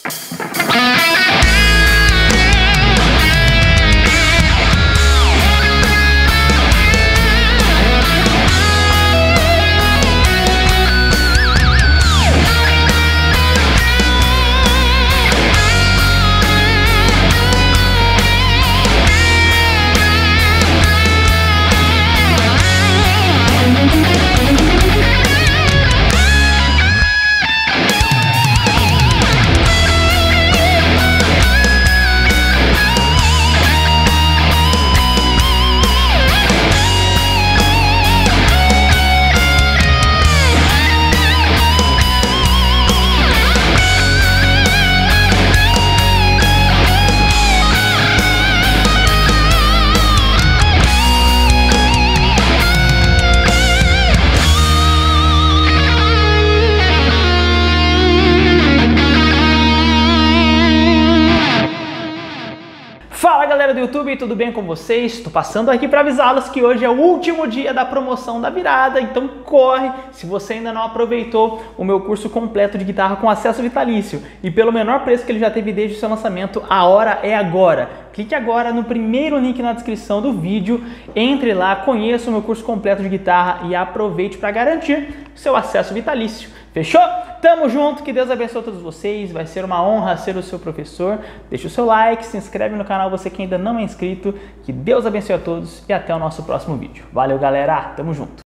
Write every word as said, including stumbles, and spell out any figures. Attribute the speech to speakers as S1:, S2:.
S1: Fala galera do YouTube, tudo bem com vocês? Estou passando aqui para avisá-los que hoje é o último dia da promoção da virada, então corre se você ainda não aproveitou o meu curso completo de guitarra com acesso vitalício e pelo menor preço que ele já teve desde o seu lançamento, a hora é agora. Clique agora no primeiro link na descrição do vídeo, entre lá, conheça o meu curso completo de guitarra e aproveite para garantir o seu acesso vitalício. Fechou? Tamo junto, que Deus abençoe a todos vocês, vai ser uma honra ser o seu professor. Deixa o seu like, se inscreve no canal você que ainda não é inscrito, que Deus abençoe a todos e até o nosso próximo vídeo. Valeu galera, tamo junto!